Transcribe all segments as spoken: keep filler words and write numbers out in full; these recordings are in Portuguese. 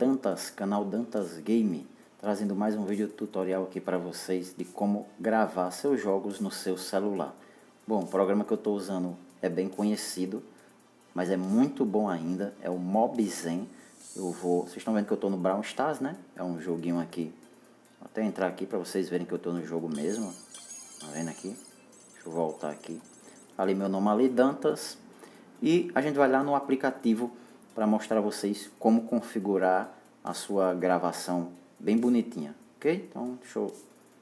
Dantas, canal Dantas Game, trazendo mais um vídeo tutorial aqui para vocês de como gravar seus jogos no seu celular. Bom, o programa que eu estou usando é bem conhecido, mas é muito bom ainda, é o Mobzen. Eu vou, vocês estão vendo que eu estou no Brawl Stars, né? É um joguinho aqui. Vou até entrar aqui para vocês verem que eu estou no jogo mesmo. Tá vendo aqui? Deixa eu voltar aqui. Ali meu nome ali, Dantas. E a gente vai lá no aplicativo para mostrar a vocês como configurar a sua gravação bem bonitinha, ok? Então deixa eu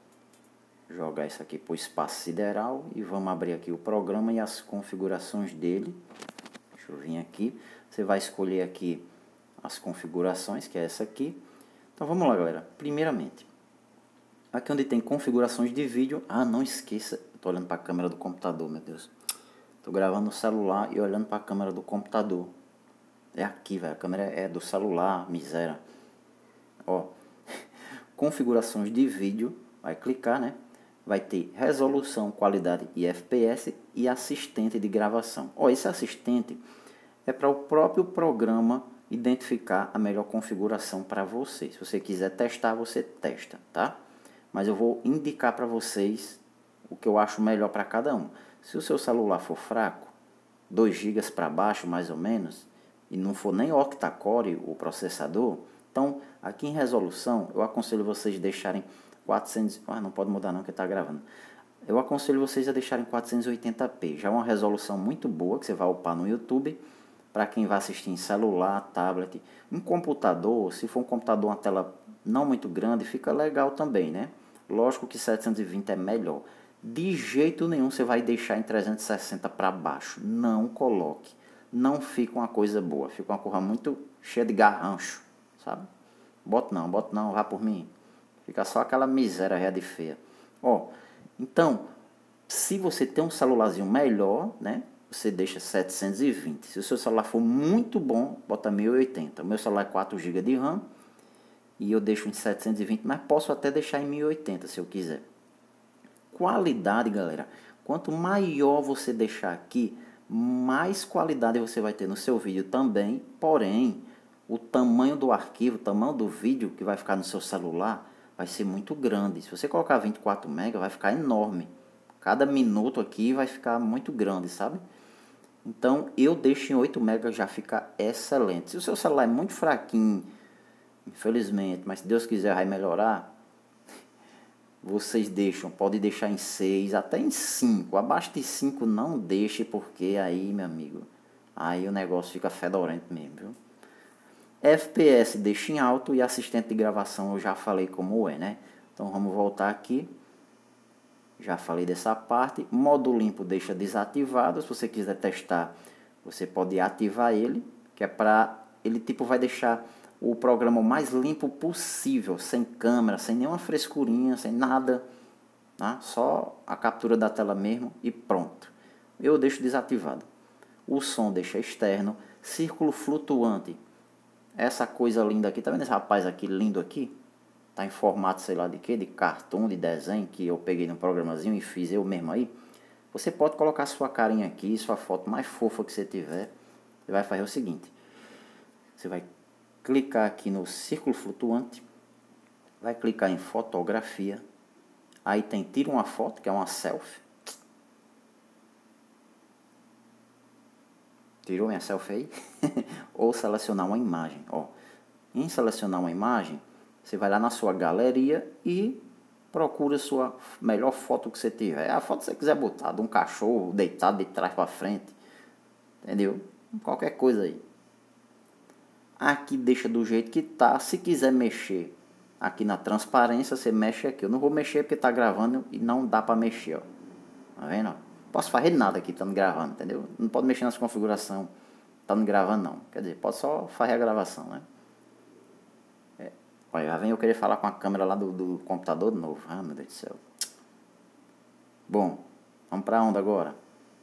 jogar isso aqui para o espaço sideral e vamos abrir aqui o programa e as configurações dele. Deixa eu vir aqui, você vai escolher aqui as configurações, que é essa aqui. Então vamos lá, galera. Primeiramente, aqui onde tem configurações de vídeo, ah, não esqueça, eu tô olhando para a câmera do computador, meu Deus. Tô gravando no celular e olhando para a câmera do computador. É aqui, velho. A câmera é do celular, miséria. Ó, configurações de vídeo, vai clicar, né? Vai ter resolução, qualidade e F P S e assistente de gravação. Ó, esse assistente é para o próprio programa identificar a melhor configuração para você. Se você quiser testar, você testa, tá? Mas eu vou indicar para vocês o que eu acho melhor para cada um. Se o seu celular for fraco, dois gigas para baixo mais ou menos, e não for nem octa-core o processador, então aqui em resolução eu aconselho vocês deixarem quatrocentos, ah, não pode mudar não que está gravando. Eu aconselho vocês a deixarem quatrocentos e oitenta p, já é uma resolução muito boa que você vai upar no YouTube, para quem vai assistir em celular, tablet, em computador, se for um computador uma tela não muito grande, fica legal também, né? Lógico que setecentos e vinte é melhor. De jeito nenhum você vai deixar em trezentos e sessenta para baixo, não coloque. Não fica uma coisa boa, fica uma coisa muito cheia de garrancho, sabe? Bota não, bota não, vá por mim. Fica só aquela miséria real de feia. Ó, então, se você tem um celularzinho melhor, né? Você deixa setecentos e vinte. Se o seu celular for muito bom, bota mil e oitenta. O meu celular é quatro gigas de RAM e eu deixo em setecentos e vinte, mas posso até deixar em mil e oitenta se eu quiser. Qualidade, galera. Quanto maior você deixar aqui, mais qualidade você vai ter no seu vídeo também. Porém, o tamanho do arquivo, o tamanho do vídeo que vai ficar no seu celular vai ser muito grande. Se você colocar vinte e quatro megas, vai ficar enorme. Cada minuto aqui vai ficar muito grande, sabe? Então, eu deixo em oito megas, já fica excelente. Se o seu celular é muito fraquinho, infelizmente, mas se Deus quiser vai melhorar, vocês deixam, pode deixar em seis, até em cinco. Abaixo de cinco não deixe, porque aí, meu amigo, aí o negócio fica fedorento mesmo, viu? F P S deixa em alto e assistente de gravação eu já falei como é, né? Então vamos voltar aqui. Já falei dessa parte. Modo limpo deixa desativado. Se você quiser testar, você pode ativar ele, que é para ele tipo vai deixar o programa o mais limpo possível, sem câmera, sem nenhuma frescurinha, sem nada, tá? Só a captura da tela mesmo e pronto. Eu deixo desativado. O som deixa externo. Círculo flutuante. Essa coisa linda aqui, tá vendo esse rapaz aqui lindo aqui? Tá em formato, sei lá de que, de cartoon, de desenho, que eu peguei num programazinho e fiz eu mesmo aí. Você pode colocar sua carinha aqui, sua foto mais fofa que você tiver. Você vai fazer o seguinte. Você vai clicar aqui no círculo flutuante. Vai clicar em fotografia. Aí tem tira uma foto, que é uma selfie. Tirou minha selfie aí? Ou selecionar uma imagem. Ó, em selecionar uma imagem, você vai lá na sua galeria e procura a sua melhor foto que você tiver. A foto que você quiser botar, de um cachorro deitado de trás para frente. Entendeu? Qualquer coisa aí. Aqui deixa do jeito que tá. Se quiser mexer aqui na transparência, você mexe aqui. Eu não vou mexer porque tá gravando e não dá para mexer, ó. Tá vendo? Não posso fazer nada aqui, estando gravando, entendeu? Não pode mexer nas configurações, estando gravando não. Quer dizer, pode só fazer a gravação, né? É. Olha, já vem eu querer falar com a câmera lá do, do computador de novo. Ah, meu Deus do céu. Bom, vamos para onde agora?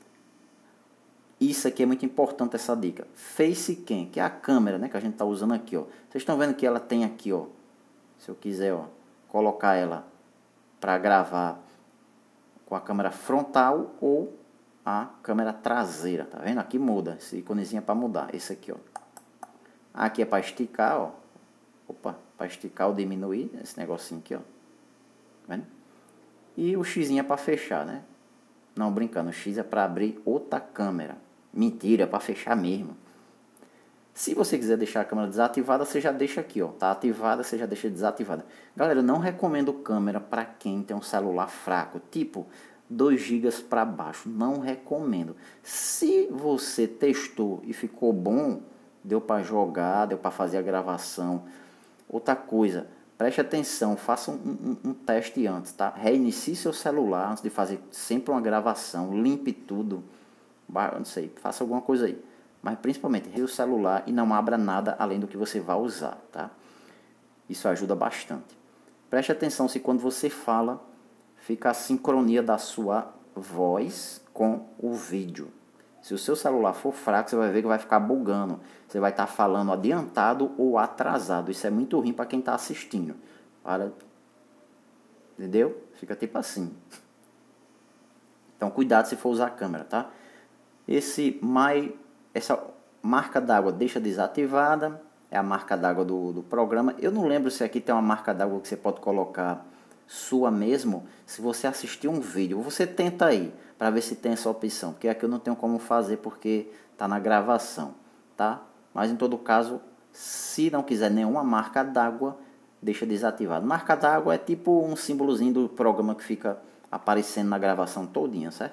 Isso aqui é muito importante, essa dica. Facecam, que é a câmera, né, que a gente está usando aqui, ó. Vocês estão vendo que ela tem aqui, ó. Se eu quiser, ó, colocar ela para gravar com a câmera frontal ou a câmera traseira, tá vendo? Aqui muda, esse íconezinho é para mudar, esse aqui, ó. Aqui é para esticar, ó. Opa, para esticar ou diminuir esse negocinho aqui, ó. Tá vendo? E o X é para fechar, né? Não, brincando, o X é para abrir outra câmera. Mentira, é para fechar mesmo. Se você quiser deixar a câmera desativada, você já deixa aqui, ó. Tá ativada, você já deixa desativada. Galera, eu não recomendo câmera para quem tem um celular fraco, tipo dois gigas para baixo. Não recomendo. Se você testou e ficou bom, deu para jogar, deu para fazer a gravação. Outra coisa, preste atenção, faça um, um, um teste antes, tá? Reinicie seu celular antes de fazer sempre uma gravação, limpe tudo, não sei, faça alguma coisa aí. Mas principalmente, reinicie o celular e não abra nada além do que você vai usar, tá? Isso ajuda bastante. Preste atenção se quando você fala, fica a sincronia da sua voz com o vídeo. Se o seu celular for fraco, você vai ver que vai ficar bugando. Você vai estar falando adiantado ou atrasado. Isso é muito ruim para quem está assistindo. Para... Entendeu? Fica tipo assim. Então, cuidado se for usar a câmera, tá? Esse my, essa marca d'água deixa desativada. É a marca d'água do, do programa. Eu não lembro se aqui tem uma marca d'água que você pode colocar sua mesmo. Se você assistir um vídeo, você tenta aí para ver se tem essa opção, porque aqui eu não tenho como fazer porque está na gravação, tá? Mas em todo caso, se não quiser nenhuma marca d'água, deixa desativado. Marca d'água é tipo um símbolozinho do programa que fica aparecendo na gravação todinha, certo?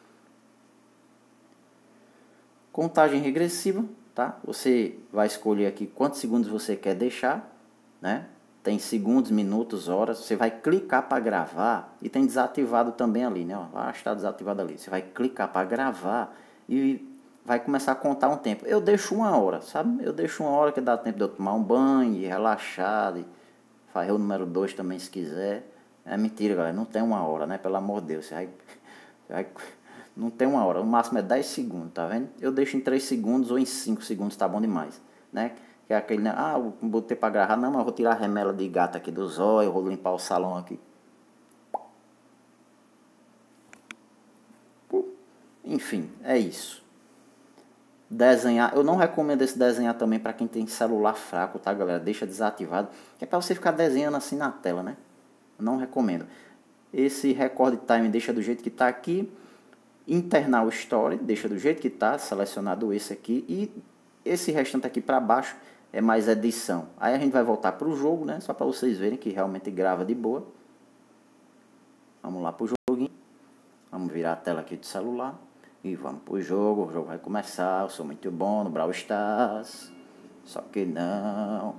Contagem regressiva, tá? Você vai escolher aqui quantos segundos você quer deixar, né? Tem segundos, minutos, horas. Você vai clicar para gravar e tem desativado também ali, né? Ó, está desativado ali. Você vai clicar para gravar e vai começar a contar um tempo. Eu deixo uma hora, sabe? Eu deixo uma hora que dá tempo de eu tomar um banho, de relaxar, de fazer o número dois também se quiser. É mentira, galera. Não tem uma hora, né? Pelo amor de Deus. Você vai, você vai, não tem uma hora. O máximo é dez segundos, tá vendo? Eu deixo em três segundos ou em cinco segundos, tá bom demais, né? Que é aquele, né? Ah, eu botei pra gravar. Não, mas eu vou tirar a remela de gato aqui do zóio, vou limpar o salão aqui. Enfim, é isso. Desenhar, eu não recomendo esse desenhar também para quem tem celular fraco, tá, galera? Deixa desativado, que é para você ficar desenhando assim na tela, né? Eu não recomendo. Esse record time deixa do jeito que tá aqui. Internal Story, deixa do jeito que tá, selecionado esse aqui. E esse restante aqui para baixo é mais edição. Aí a gente vai voltar para o jogo, né? Só para vocês verem que realmente grava de boa. Vamos lá para o joguinho. Vamos virar a tela aqui do celular. E vamos para o jogo. O jogo vai começar. Eu sou muito bom no Brawl Stars. Só que não.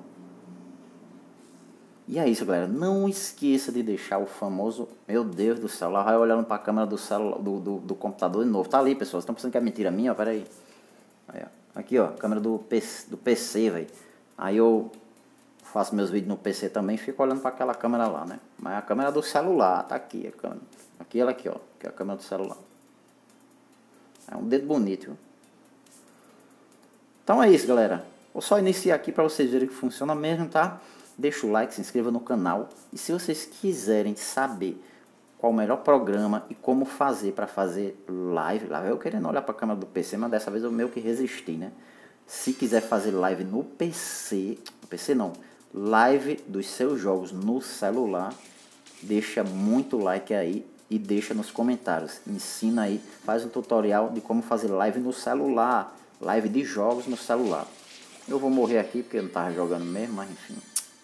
E é isso, galera. Não esqueça de deixar o famoso... Meu Deus do céu. Lá vai olhando para a câmera do, celular, do, do, do computador de novo. Tá ali, pessoal. Vocês estão pensando que é mentira minha? Ó, pera aí. Aí, ó. Aqui, ó, câmera do P C, do P C, velho. Aí eu faço meus vídeos no P C também, fico olhando para aquela câmera lá, né? Mas a câmera do celular, tá aqui, a câmera. Aqui ela aqui, ó, que é a câmera do celular. É um dedo bonito, viu? Então é isso, galera. Vou só iniciar aqui para vocês verem que funciona mesmo, tá? Deixa o like, se inscreva no canal. E se vocês quiserem saber qual o melhor programa e como fazer para fazer live, lá eu querendo olhar para a câmera do P C, mas dessa vez eu meio que resisti, né? Se quiser fazer live no P C, no P C não, live dos seus jogos no celular, deixa muito like aí e deixa nos comentários. Ensina aí, faz um tutorial de como fazer live no celular, live de jogos no celular. Eu vou morrer aqui porque eu não estava jogando mesmo, mas enfim.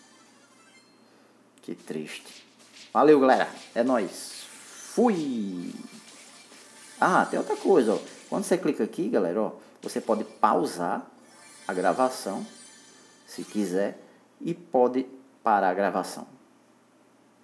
Que triste. Valeu, galera. É nóis. Fui! Ah, tem outra coisa, ó. Quando você clica aqui, galera, ó, você pode pausar a gravação, se quiser, e pode parar a gravação.